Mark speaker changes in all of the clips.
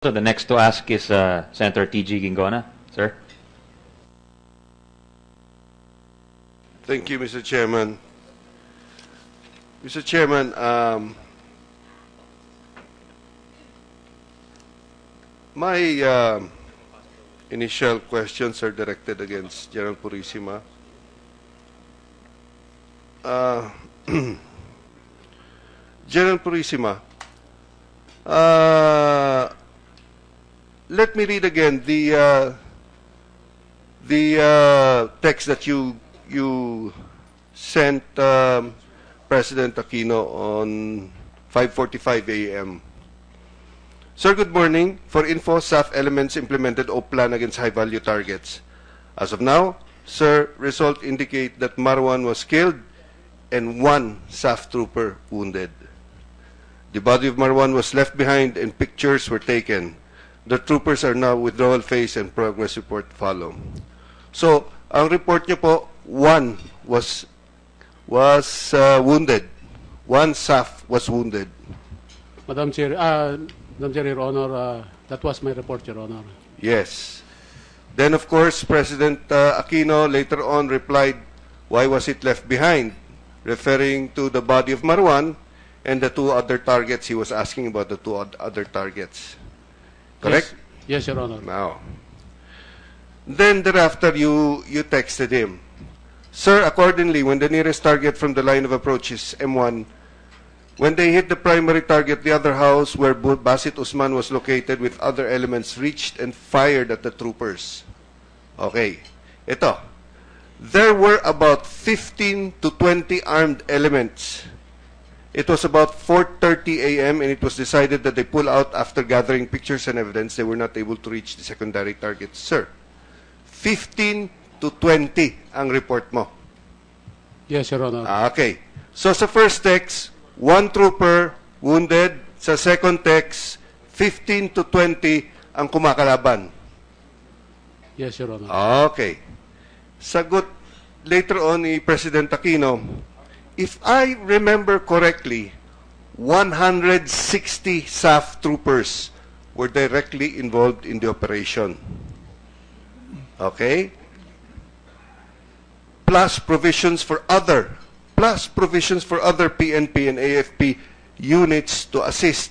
Speaker 1: So the next to ask is Senator T.G. Gingona. Sir.
Speaker 2: Thank you, Mr. Chairman. Mr. Chairman, my initial questions are directed against General Purisima. General Purisima, let me read again the text that you sent President Aquino on 5:45 a.m. Sir, good morning. For info, SAF elements implemented OP plan against high-value targets. As of now, sir, results indicate that Marwan was killed and one SAF trooper wounded. The body of Marwan was left behind and pictures were taken. The troopers are now withdrawal phase and progress report follow. So, ang report niyo po, one was wounded. One SAF was wounded.
Speaker 3: Madam Chair, Your Honor, that was my report, Your Honor.
Speaker 2: Yes. Then, of course, President Aquino later on replied, why was it left behind? Referring to the body of Marwan and the two other targets. He was asking about the two other targets. Correct?
Speaker 3: Yes, Your Honor.
Speaker 2: Now, then thereafter, you texted him. Sir, accordingly, when the nearest target from the line of approach is M1, when they hit the primary target, the other house where Basit Usman was located with other elements reached and fired at the troopers. Okay. Ito. There were about 15 to 20 armed elements. It was about 4:30 a.m. and it was decided that they pull out after gathering pictures and evidence. They were not able to reach the secondary targets. Sir, 15 to 20 ang report mo.
Speaker 3: Yes, Your Honor.
Speaker 2: Okay. So sa first text, one trooper wounded. Sa second text, 15 to 20 ang kumakalaban.
Speaker 3: Yes, Your Honor.
Speaker 2: Okay. Sagot later on ni President Aquino, if I remember correctly, 160 SAF troopers were directly involved in the operation. Okay? Plus provisions for other PNP and AFP units to assist.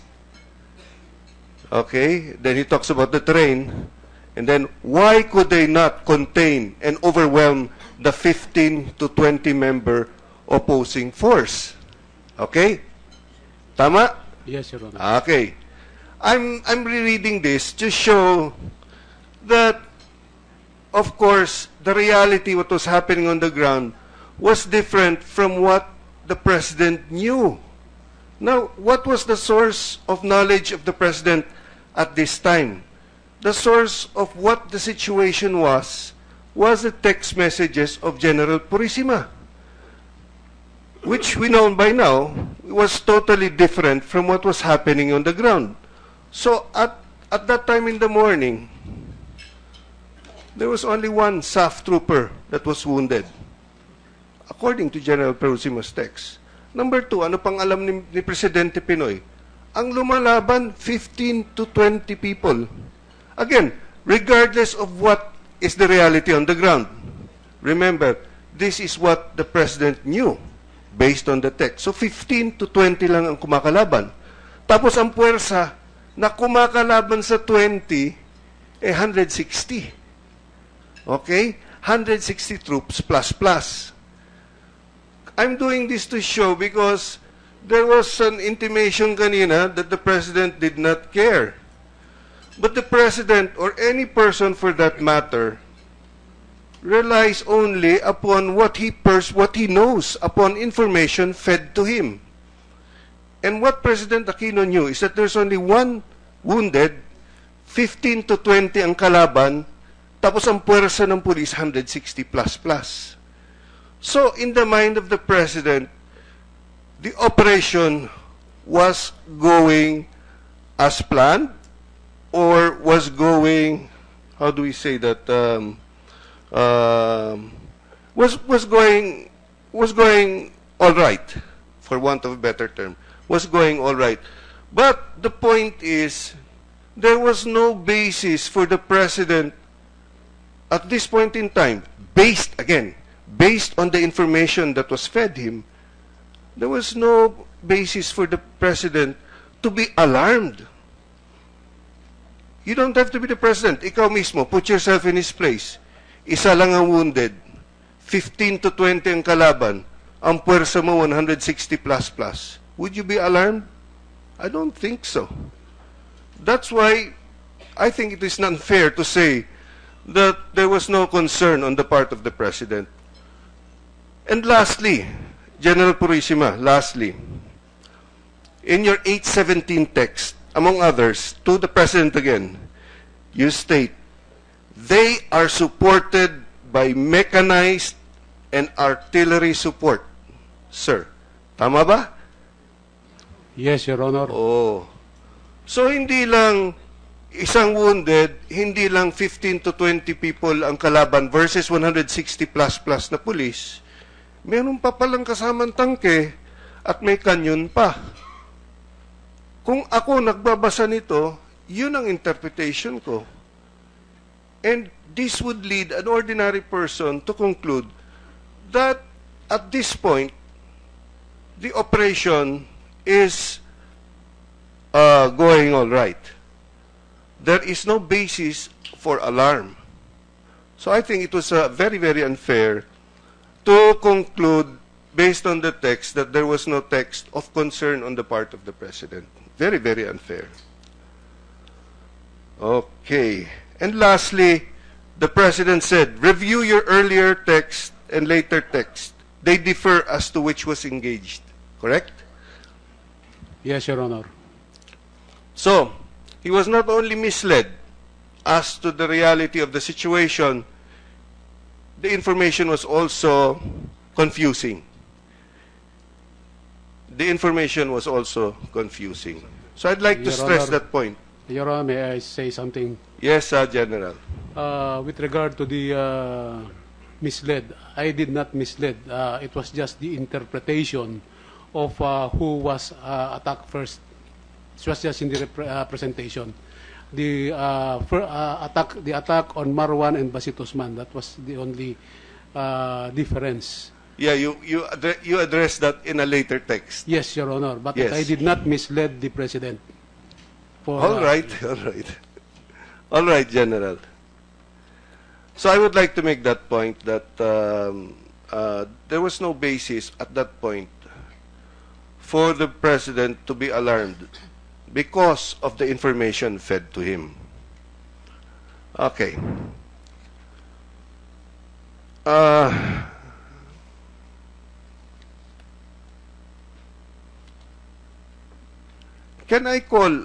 Speaker 2: Okay? Then he talks about the terrain. And then, why could they not contain and overwhelm the 15 to 20 member opposing force? Okay? Tama?
Speaker 3: Yes, Your Honor.
Speaker 2: Okay. I'm rereading this to show that, of course, the reality, what was happening on the ground, was different from what the President knew. Now, what was the source of knowledge of the President at this time? The source of what the situation was the text messages of General Purisima, which we know by now was totally different from what was happening on the ground. So at that time in the morning, there was only one SAF trooper that was wounded, according to General Purisima's text. Number two, ano pang alam ni Presidente Pinoy? Ang lumalaban, 15 to 20 people. Again, regardless of what is the reality on the ground. Remember, this is what the President knew based on the text. So 15 to 20 lang ang kumakalaban. Tapos ang puwersa na kumakalaban sa 20, 160. Okay? 160 troops plus. I'm doing this to show because there was an intimation kanina that the President did not care. But the President, or any person for that matter, relies only upon what he knows, upon information fed to him. And what President Aquino knew is that there's only one wounded, 15 to 20 ang kalaban, tapos ang puwersa ng pulis, 160 plus. So, in the mind of the President, the operation was going as planned, or was going, how do we say that, was going all right, for want of a better term, was going all right. But the point is, there was no basis for the President at this point in time, based on the information that was fed him, there was no basis for the President to be alarmed. You don't have to be the President. Ikaw mismo, put yourself in his place. Isa lang ang wounded. 15 to 20 ang kalaban. Ang puwersa mo, 160 plus plus. Would you be alarmed? I don't think so. That's why I think it is unfair to say that there was no concern on the part of the President. And lastly, General Purisima, lastly, in your 817 text, among others, to the President again, you state, they are supported by mechanized and artillery support. Sir, tama ba?
Speaker 3: Yes, Your Honor.
Speaker 2: Oh. So hindi lang isang wounded, hindi lang 15 to 20 people ang kalaban versus 160 plus plus na pulis. Meron pa palang kasamang tangke at may kanyon pa. Kung ako nagbabasa nito, yun ang interpretation ko. And this would lead an ordinary person to conclude that at this point, the operation is going all right. There is no basis for alarm. So I think it was very, very unfair to conclude, based on the text, that there was no text of concern on the part of the President. Very, very unfair. Okay. And lastly, the President said, review your earlier text and later text. They differ as to which was engaged. Correct?
Speaker 3: Yes, Your Honor.
Speaker 2: So, he was not only misled as to the reality of the situation, the information was also confusing. The information was also confusing. So I'd like to
Speaker 3: Your
Speaker 2: stress
Speaker 3: Honor.
Speaker 2: that point.
Speaker 3: Your Honor, may I say something?
Speaker 2: Yes, General.
Speaker 3: With regard to the misled, I did not mislead. It was just the interpretation of who was attacked first. It was just in the presentation. The attack on Marwan and Basit Osman, that was the only difference.
Speaker 2: Yeah, you addressed that in a later text.
Speaker 3: Yes, Your Honor, but
Speaker 2: Yes.
Speaker 3: I did not mislead the President.
Speaker 2: All right, all right. All right, General. So I would like to make that point that there was no basis at that point for the President to be alarmed because of the information fed to him. Okay. Can I call,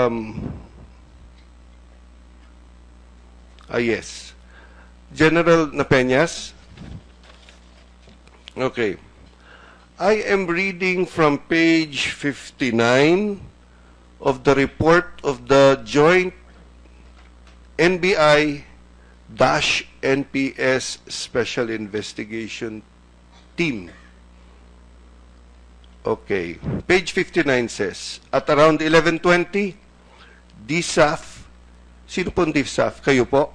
Speaker 2: yes, General Napeñas? Okay. I am reading from page 59 of the report of the Joint NBI-NPS Special Investigation Team. Okay. Page 59 says, at around 11:20, DSAF, sino pong DSAF? Kayo po?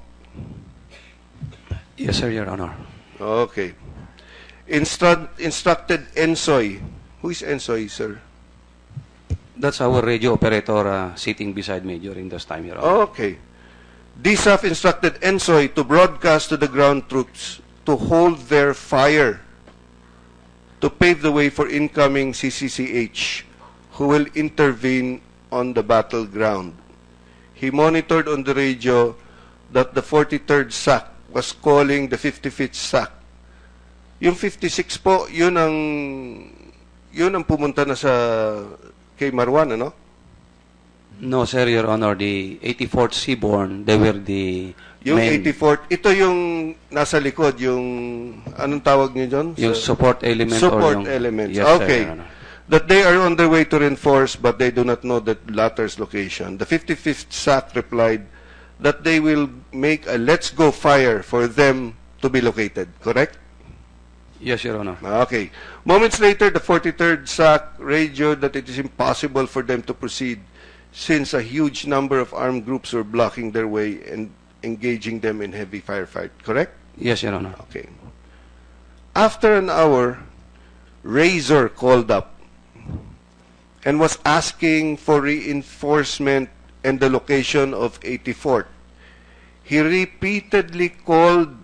Speaker 4: Yes, sir, Your Honor.
Speaker 2: Okay. Instructed Ensoy. Who is Ensoy, sir?
Speaker 4: That's our radio operator sitting beside me during this time, Your Honor.
Speaker 2: Okay. DSAF instructed Ensoy to broadcast to the ground troops to hold their fire to pave the way for incoming CCCH, who will intervene on the battleground. He monitored on the radio that the 43rd SAC was calling the 55th SAC. Yung 56 po, yun ang pumunta na sa kay Marwan, ano?
Speaker 4: No, sir, Your Honor. The 84th Seaborn, they were the
Speaker 2: Yung
Speaker 4: main,
Speaker 2: 84th, ito yung nasa likod, yung, anong tawag niyo dyan?
Speaker 4: yung support element.
Speaker 2: Support
Speaker 4: or yung,
Speaker 2: elements.
Speaker 4: Yes, sir,
Speaker 2: Okay.
Speaker 4: Your Honor.
Speaker 2: That they are on their way to reinforce, but they do not know the latter's location. The 55th SAC replied that they will make a let's go fire for them to be located. Correct?
Speaker 4: Yes, Your Honor.
Speaker 2: Okay. Moments later, the 43rd SAC radioed that it is impossible for them to proceed since a huge number of armed groups were blocking their way and engaging them in heavy firefight, correct?
Speaker 4: Yes, Your Honor.
Speaker 2: Okay. After an hour, Razor called up and was asking for reinforcement and the location of 84th. He repeatedly called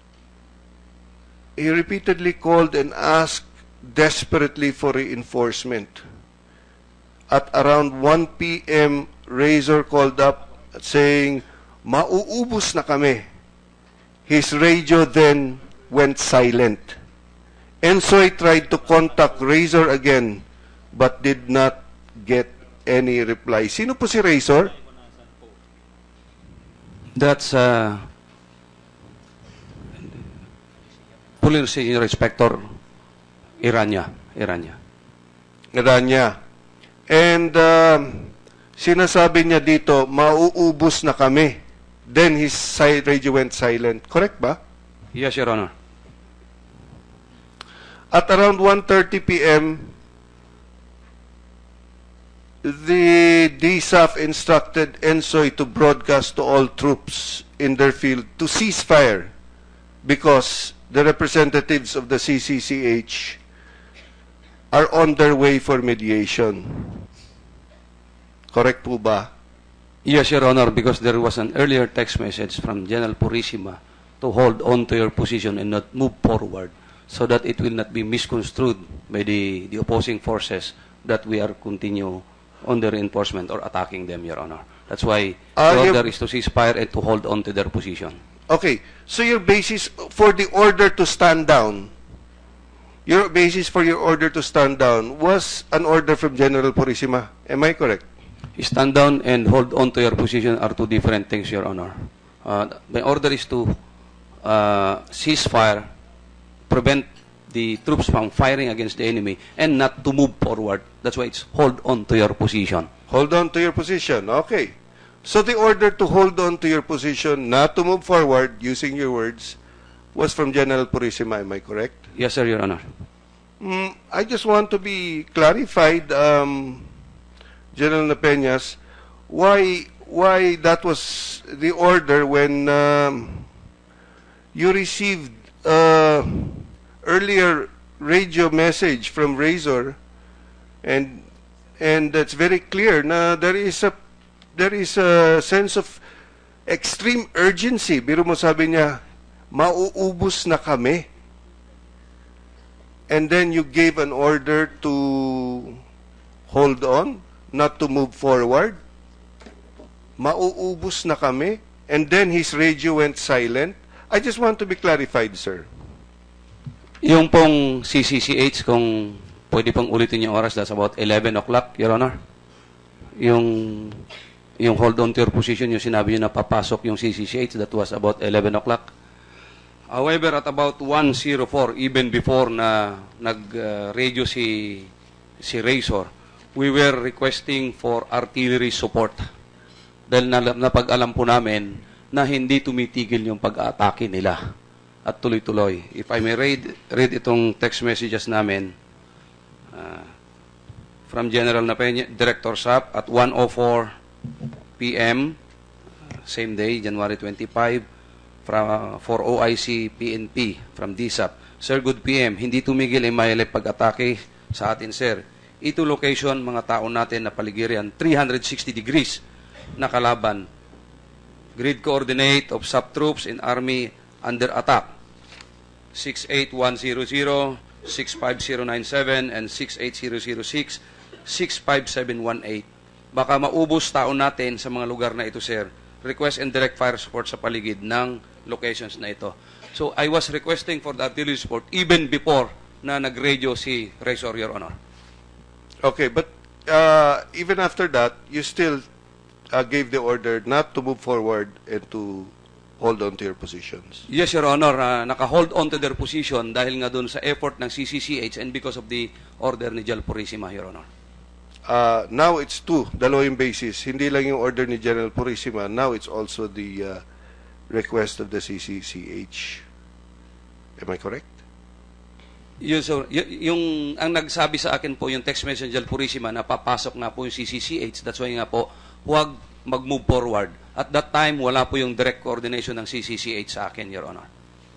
Speaker 2: and asked desperately for reinforcement. At around 1 p.m., Razor called up saying, "Mauubos na kami." His radio then went silent. Ensoy tried to contact Razor again but did not get any reply. Sino po si Razor?
Speaker 4: That's Police Senior Inspector Iranya.
Speaker 2: Rania. And sinasabi niya dito, mauubos na kami. Then his radio went silent. Correct ba?
Speaker 4: Yes, Your Honor.
Speaker 2: At around 1:30 p.m., the DSAF instructed Ensoy to broadcast to all troops in their field to cease fire because the representatives of the CCCH are on their way for mediation. Correct po ba?
Speaker 4: Yes, Your Honor, because there was an earlier text message from General Purissima to hold on to your position and not move forward so that it will not be misconstrued by the opposing forces that we are continue on the reinforcement or attacking them, Your Honor. That's why the order is to cease fire and to hold on to their position.
Speaker 2: Okay, so your basis for the order to stand down, was an order from General Purissima. Am I correct?
Speaker 4: Stand down and hold on to your position are two different things, Your Honor. My order is to cease fire, prevent the troops from firing against the enemy, and not to move forward. That's why it's hold on to your position.
Speaker 2: Hold on to your position. Okay. So the order to hold on to your position, not to move forward, using your words, was from General Purissima. Am I correct?
Speaker 4: Yes, sir, Your Honor.
Speaker 2: I just want to be clarified, General Napeñas, why that was the order when you received earlier radio message from Razor, and that's very clear na there is a sense of extreme urgency. Biro mo, sabi niya, mauubos na kami. And then you gave an order to hold on, not to move forward. Mauubos na kami. And then his radio went silent. I just want to be clarified, sir.
Speaker 4: Yung pong CCCH, kung pwede pong ulitin yung oras, that's about 11 o'clock, Your Honor. Yung hold on to your position, yung sinabi nyo na papasok yung CCCH, that was about 11 o'clock. However, at about 1:04, even before na nag-radio si Razor, we were requesting for artillery support. Dahil napag-alam po namin na hindi tumitigil yung pag-aatake nila at tuloy-tuloy. If I may read itong text messages namin from General Napeña, Director SAP at 1:04 p.m. Same day, January 25, for OIC PNP from DSAP. Sir, good PM. Hindi tumigil ay mayalay pag-atake sa atin, sir. Ito location, mga tao natin na paligirian, 360 degrees na kalaban. Grid coordinate of sub-troops in Army under attack. 68100, 65097, and 68006, 65718. Baka maubos tao natin sa mga lugar na ito, sir. Request and direct fire support sa paligid ng locations na ito. So, I was requesting for the artillery support even before na nag-radio si Razor, Your Honor.
Speaker 2: Okay, but even after that, you still gave the order not to move forward and to hold on to your positions.
Speaker 4: Yes, Your Honor. Naka-hold on to their position dahil nga doon sa effort ng CCCH and because of the order ni General Purissima, Your Honor.
Speaker 2: Now it's dalawa yung basis. Hindi lang yung order ni General Purissima. Now it's also the request of the CCCH. Am I correct?
Speaker 4: yung ang nagsabi sa akin po yung text messenger Purisima na papasok na po yung CCCH, that's why nga po huwag mag-move forward. At that time, wala po yung direct coordination ng CCCH sa akin, Your Honor.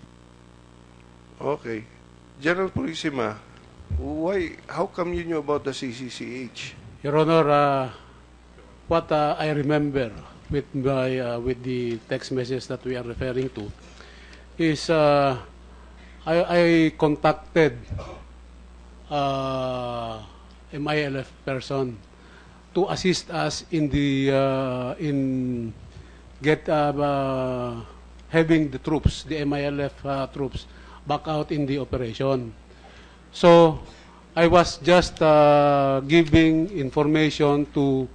Speaker 2: Okay. General Purisima, how come you knew about the CCCH?
Speaker 3: Your Honor, what I remember with the text message that we are referring to is I contacted MILF person to assist us in having the troops, the MILF troops, back out in the operation. So I was just giving information to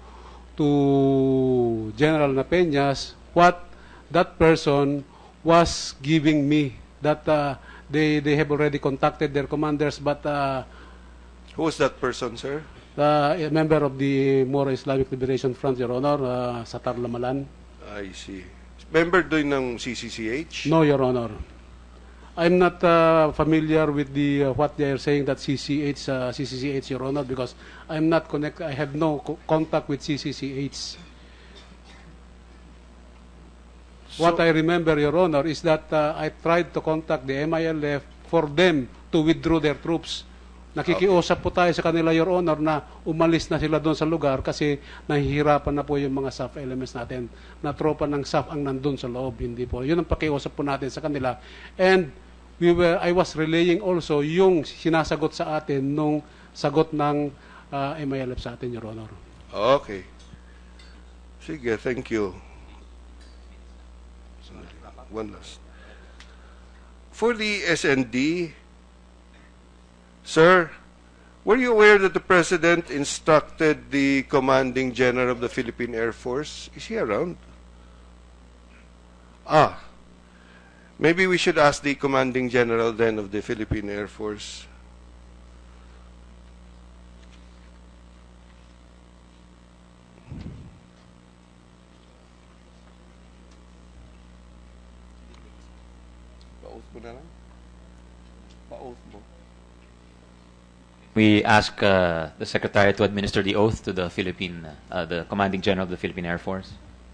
Speaker 3: General Napeñas what that person was giving me, that they have already contacted their commanders, but
Speaker 2: Who was that person, sir?
Speaker 3: a member of the Moro Islamic Liberation Front, Your Honor, Satar Lamalan.
Speaker 2: I see. Member doon ng CCCH?
Speaker 3: No, Your Honor. I'm not familiar with what they are saying that CCCH, Your Honor, because I'm not connected. I have no contact with CCCH. What I remember, Your Honor, is that I tried to contact the MILF for them to withdraw their troops. Nakikiusap po tayo sa kanila, Your Honor, na umalis na sila doon sa lugar kasi nahihirapan na po yung mga SAF elements natin, na tropa ng SAF ang nandun sa loob. Hindi po. Yun ang pakiusap po natin sa kanila. And I was relaying also yung sinasagot sa atin nung sagot ng MILF sa atin, Your Honor.
Speaker 2: Okay. Sige, thank you. One last. For the SND, sir, were you aware that the President instructed the Commanding General of the Philippine Air Force? Is he around? Maybe we should ask the Commanding General then of the Philippine Air Force. Pa-oath mo na lang? Pa-oath mo.
Speaker 1: We ask the Secretary to administer the oath to the the Commanding General of the Philippine Air Force.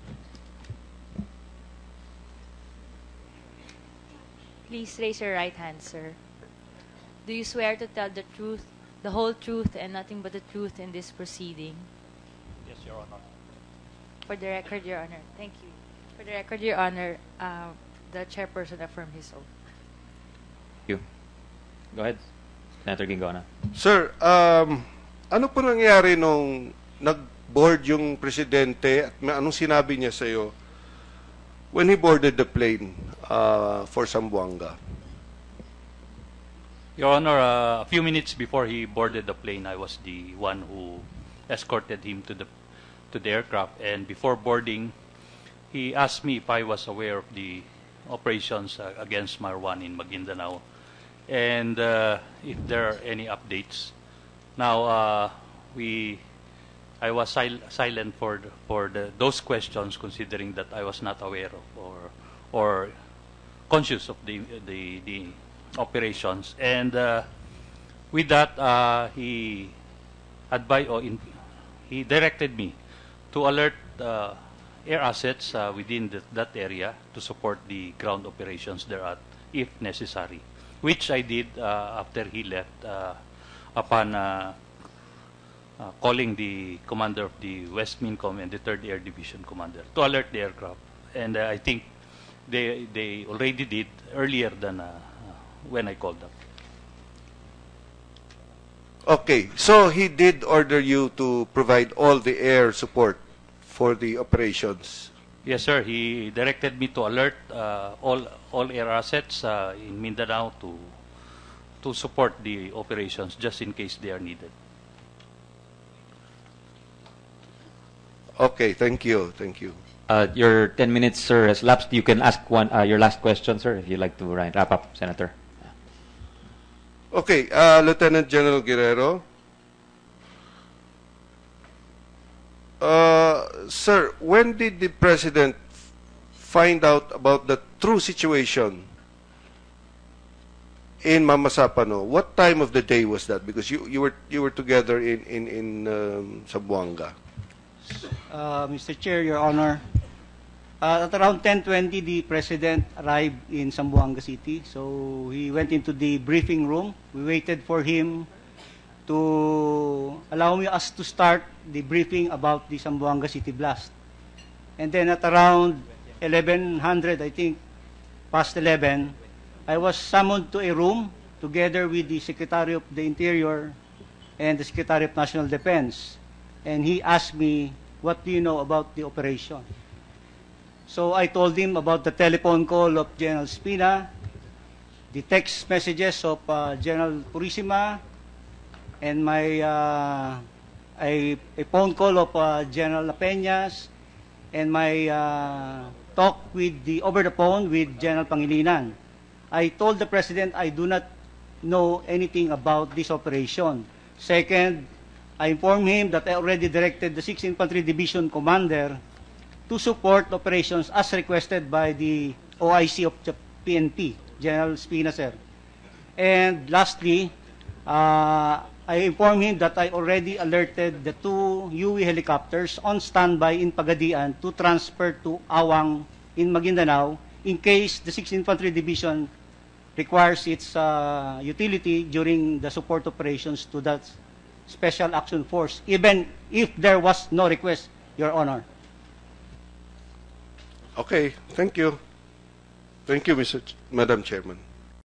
Speaker 5: Please raise your right hand, sir. Do you swear to tell the truth, the whole truth, and nothing but the truth in this proceeding?
Speaker 6: Yes, Your Honor.
Speaker 5: For the record, Your Honor. Thank you. For the record, Your Honor, the chairperson affirmed his oath.
Speaker 1: Thank you. Go ahead, Senator Ginggona.
Speaker 2: Sir, ano po nangyari nung nag-board yung presidente at anong sinabi niya sa'yo when he boarded the plane for Zamboanga?
Speaker 6: Your Honor, a few minutes before he boarded the plane, I was the one who escorted him to the aircraft. And before boarding, he asked me if I was aware of the operations against Marwan in Maguindanao, and if there are any updates. Now, I was silent for those questions, considering that I was not aware of or conscious of the operations. And with that, he advised, or he directed me to alert air assets within that area to support the ground operations thereat, if necessary, which I did after he left, upon calling the commander of the West Mincom and the 3rd Air Division commander to alert the aircraft. And I think they already did earlier than when I called them.
Speaker 2: Okay, so he did order you to provide all the air support for the operations.
Speaker 6: Yes, sir. He directed me to alert all air assets in Mindanao to support the operations, just in case they are needed.
Speaker 2: Okay, thank you. Thank you.
Speaker 1: Your 10 minutes, sir, has lapsed. You can ask your last question, sir, if you'd like to wrap up, Senator.
Speaker 2: Okay, Lieutenant General Guerrero. Sir, when did the President find out about the true situation in Mamasapano, what time of the day was that? Because you were together in Zamboanga.
Speaker 7: Mr. Chair, Your Honor, at around 10:20, the President arrived in Zamboanga City. So he went into the briefing room. We waited for him to allow us to start the briefing about the Zamboanga City blast. And then at around 1100, I think, past 11, I was summoned to a room together with the Secretary of the Interior and the Secretary of National Defense. And he asked me, what do you know about the operation? So I told him about the telephone call of General Spina, the text messages of General Purisima, and a phone call of General Peñas, and my talk over the phone with General Pangilinan. I told the President I do not know anything about this operation. Second, I informed him that I already directed the 6th Infantry Division Commander to support operations as requested by the OIC of the PNP, General Spina, sir. And lastly, I informed him that I already alerted the 2 UE helicopters on standby in Pagadian to transfer to Awang in Maguindanao in case the 6th Infantry Division requires its utility during the support operations to that Special Action Force, even if there was no request, Your Honor.
Speaker 2: Okay, thank you. Thank you, Madam Chairman.